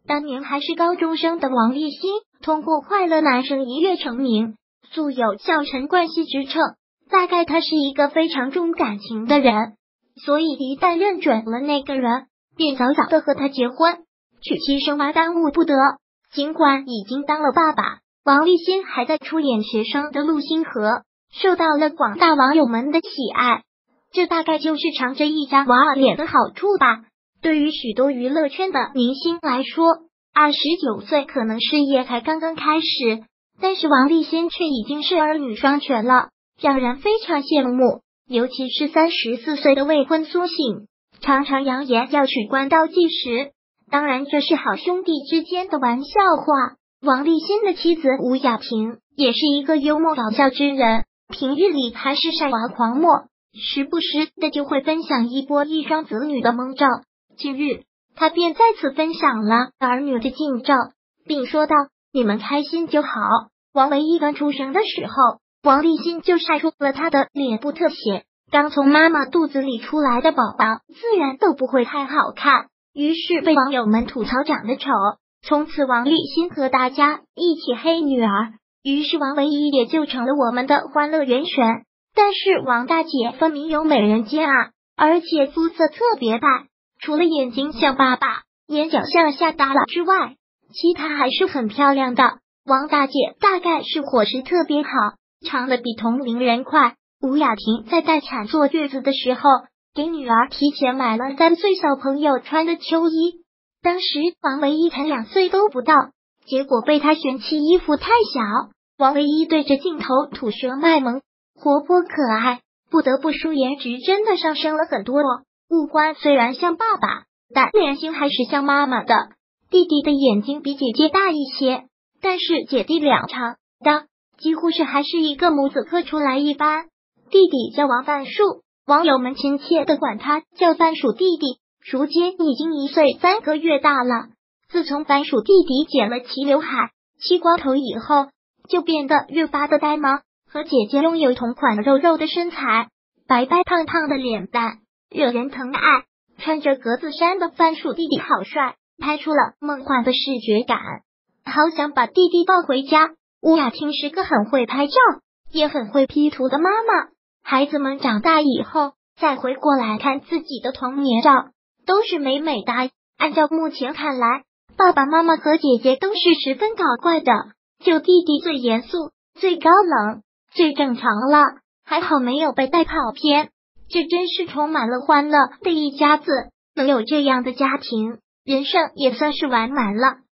当年还是高中生的王立新，通过快乐男生一跃成名，素有校臣关系之称。大概他是一个非常重感情的人，所以一旦认准了那个人，便早早的和他结婚，娶妻生娃，耽误不得。尽管已经当了爸爸，王立新还在出演学生的陆星河，受到了广大网友们的喜爱。这大概就是藏着一张娃儿脸的好处吧。对于许多娱乐圈的明星来说，29岁可能事业才刚刚开始，但是王立新却已经是儿女双全了，让人非常羡慕。尤其是34岁的未婚苏醒，常常扬言要娶关倒计时。当然这是好兄弟之间的玩笑话。王立新的妻子吴雅萍也是一个幽默搞笑之人，平日里还是晒娃狂魔，时不时的就会分享一波一双子女的萌照。近日他便再次分享了儿女的近照，并说道：你们开心就好。王唯一刚出生的时候，王立新就晒出了他的脸部特写，刚从妈妈肚子里出来的宝宝自然都不会太好看，于是被网友们吐槽长得丑。从此王立新和大家一起黑女儿，于是王唯一也就成了我们的欢乐元选。但是王大姐分明有美人尖啊，而且肤色特别白，除了眼睛像爸爸，眼角向下耷拉之外，其他还是很漂亮的。王大姐大概是伙食特别好，长得比同龄人快。吴雅萍在待产坐月子的时候，给女儿提前买了3岁小朋友穿的秋衣。当时王唯一才2岁都不到，结果被她嫌弃衣服太小。王唯一对着镜头吐舌卖萌，活泼可爱，不得不说颜值真的上升了很多哦。五官虽然像爸爸，但脸型还是像妈妈的。弟弟的眼睛比姐姐大一些，但是姐弟俩长的几乎是还是一个模子刻出来一般。弟弟叫王范树，网友们亲切的管他叫番薯弟弟，如今已经1岁3个月大了。自从番薯弟弟剪了齐刘海、齐光头以后，就变得越发的呆萌，和姐姐拥有同款肉肉的身材，白白胖胖的脸蛋，惹人疼爱。穿着格子衫的番薯弟弟好帅，拍出了梦幻的视觉感，好想把弟弟抱回家。吴雅婷是个很会拍照，也很会 P 图的妈妈。孩子们长大以后再回过来看自己的童年照，都是美美的。按照目前看来，爸爸妈妈和姐姐都是十分搞怪的，就弟弟最严肃、最高冷、最正常了，还好没有被带跑偏。这真是充满了欢乐的一家子，能有这样的家庭，人生也算是完满了。